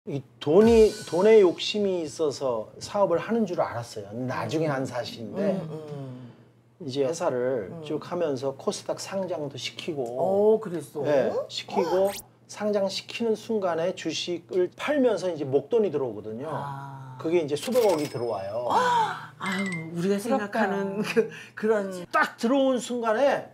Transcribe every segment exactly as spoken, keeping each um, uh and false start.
이 돈이 돈에 욕심이 있어서 사업을 하는 줄 알았어요. 나중에 한 사실인데 음, 음. 이제 회사를 음. 쭉 하면서 코스닥 상장도 시키고, 오, 그랬어. 네, 시키고 상장시키는 순간에 주식을 팔면서 이제 목돈이 들어오거든요. 아. 그게 이제 수백억이 들어와요. 아유, 우리가 생각하는 그, 그런 딱 들어온 순간에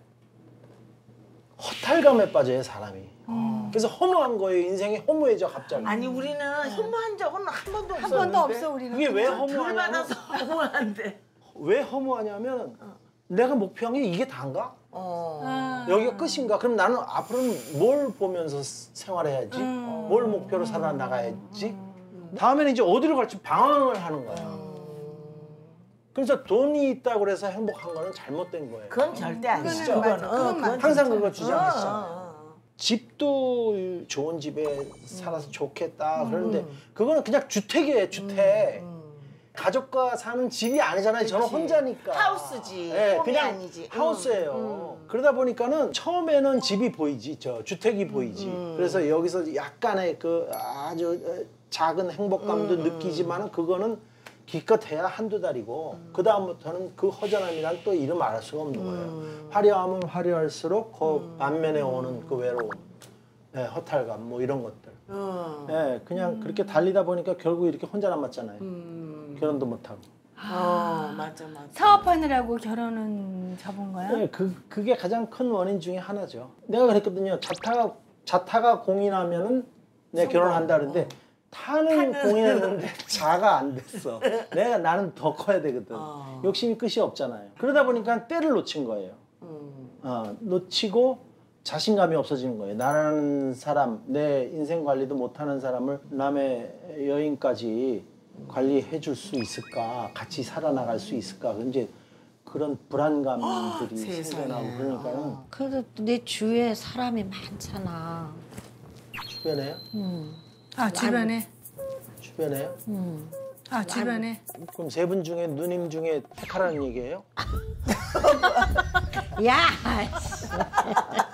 허탈감에 빠져요, 사람이. 음. 그래서 허무한 거예요. 인생이 허무해져 갑자기. 아니 우리는 허무한 적은 한 번도 한 없었는데 번도 없어 우리는. 그게 왜 덜 허무하냐면 받아서 허무한데. 왜 허무하냐면 내가 목표한 게 이게 다인가? 어. 아. 여기가 끝인가? 그럼 나는 앞으로는 뭘 보면서 생활해야지? 음. 뭘 목표로 살아나가야지? 다음에는 이제 어디로 갈지 방황을 하는 거예요. 그래서 돈이 있다고 해서 행복한 거는 잘못된 거예요. 그건 절대 아니야. 그거는 그거는, 맞아. 어, 그건 그건 맞아. 항상 진짜. 그거 어, 주장했잖아요. 어, 어. 집도 좋은 집에 살아서 좋겠다. 그런데 음. 그거는 그냥 주택이에요, 주택. 음. 가족과 사는 집이 아니잖아요. 저는 그치. 혼자니까. 하우스지. 네, 홈이 그냥 아니지. 하우스예요. 음, 음. 그러다 보니까는 처음에는 집이 보이지, 저 주택이 보이지. 음. 그래서 여기서 약간의 그 아주 작은 행복감도 음, 느끼지만은 그거는 기껏해야 한두 달이고 음. 그 다음부터는 그 허전함이란 또 이름 알 수가 없는 거예요. 음. 화려하면 화려할수록 그 반면에 오는 그 외로움, 네, 허탈감 뭐 이런 것들. 어. 네, 그냥 그렇게 달리다 보니까 결국 이렇게 혼자 남았잖아요. 음. 결혼도 못하고. 어, 맞아, 맞아. 사업하느라고 결혼은 접은 거야? 네, 그, 그게 가장 큰 원인 중에 하나죠. 내가 그랬거든요. 자타가, 자타가 공인하면은 내가 결혼한다 그러는데 어. 타는, 타는. 공인했는데 자가 안 됐어. 내가 나는 더 커야 되거든. 어. 욕심이 끝이 없잖아요. 그러다 보니까 때를 놓친 거예요. 음. 어, 놓치고 자신감이 없어지는 거예요. 나라는 사람, 내 인생 관리도 못하는 사람을 남의 여인까지 관리해 줄 수 있을까? 같이 살아나갈 수 있을까? 이제 그런 불안감들이 세상에. 생겨나고 그러니까는 그래도 내 주위에 사람이 많잖아. 주변에요? 음. 아 주변에? 주변에요? 음. 아 주변에? 그럼 세 분 중에 누님 중에 택하라는 얘기예요? 야!